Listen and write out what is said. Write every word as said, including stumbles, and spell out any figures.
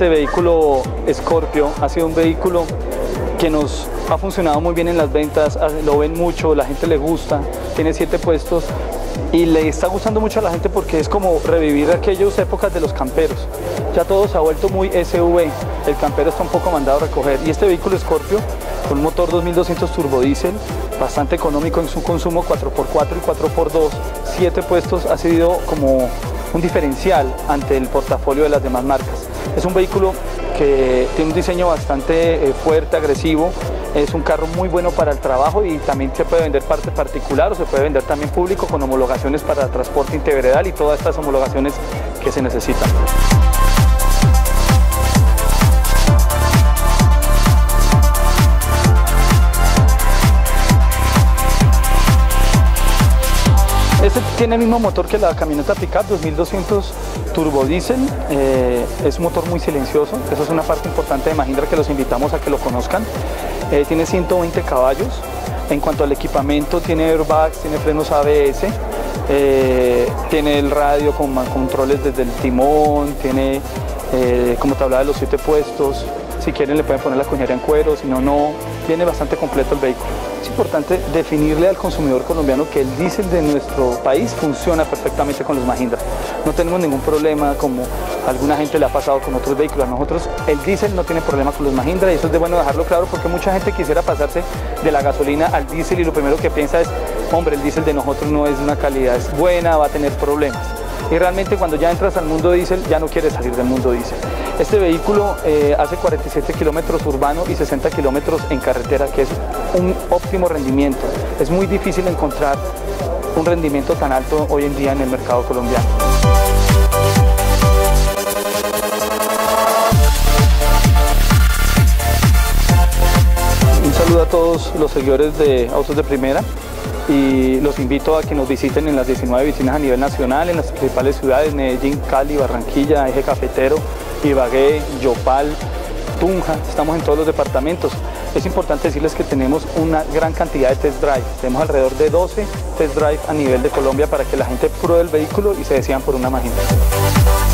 Este vehículo Scorpio ha sido un vehículo que nos ha funcionado muy bien en las ventas, lo ven mucho, la gente le gusta, tiene siete puestos y le está gustando mucho a la gente porque es como revivir aquellas épocas de los camperos. Ya todo se ha vuelto muy S U V, el campero está un poco mandado a recoger y este vehículo Scorpio con un motor dos mil doscientos turbodiesel, bastante económico en su consumo, cuatro por cuatro y cuatro por dos, siete puestos, ha sido como un diferencial ante el portafolio de las demás marcas. Es un vehículo que tiene un diseño bastante eh, fuerte, agresivo, es un carro muy bueno para el trabajo y también se puede vender parte particular o se puede vender también público con homologaciones para transporte interveredal y todas estas homologaciones que se necesitan. Este tiene el mismo motor que la camioneta pickup, dos mil doscientos turbodiesel, eh, es un motor muy silencioso, eso es una parte importante de Mahindra que los invitamos a que lo conozcan. Eh, tiene ciento veinte caballos, en cuanto al equipamiento tiene airbags, tiene frenos A B S, eh, tiene el radio con controles desde el timón, tiene, eh, como te hablaba, de los siete puestos, si quieren le pueden poner la cuñera en cuero, si no, no, viene bastante completo el vehículo. Es importante definirle al consumidor colombiano que el diésel de nuestro país funciona perfectamente con los Mahindra. No tenemos ningún problema como a alguna gente le ha pasado con otros vehículos. A nosotros el diésel no tiene problema con los Mahindra y eso es de bueno dejarlo claro porque mucha gente quisiera pasarse de la gasolina al diésel y lo primero que piensa es, hombre, el diésel de nosotros no es una calidad, es buena, va a tener problemas. Y realmente cuando ya entras al mundo diésel ya no quieres salir del mundo diésel. Este vehículo eh, hace cuarenta y siete kilómetros urbano y sesenta kilómetros en carretera, que es un óptimo rendimiento. Es muy difícil encontrar un rendimiento tan alto hoy en día en el mercado colombiano. Un saludo a todos los seguidores de Autos de Primera y los invito a que nos visiten en las diecinueve oficinas a nivel nacional, en las principales ciudades, Medellín, Cali, Barranquilla, Eje Cafetero, Ibagué, Yopal, Tunja, estamos en todos los departamentos. Es importante decirles que tenemos una gran cantidad de test drive, tenemos alrededor de doce test drive a nivel de Colombia para que la gente pruebe el vehículo y se decidan por una Mahindra.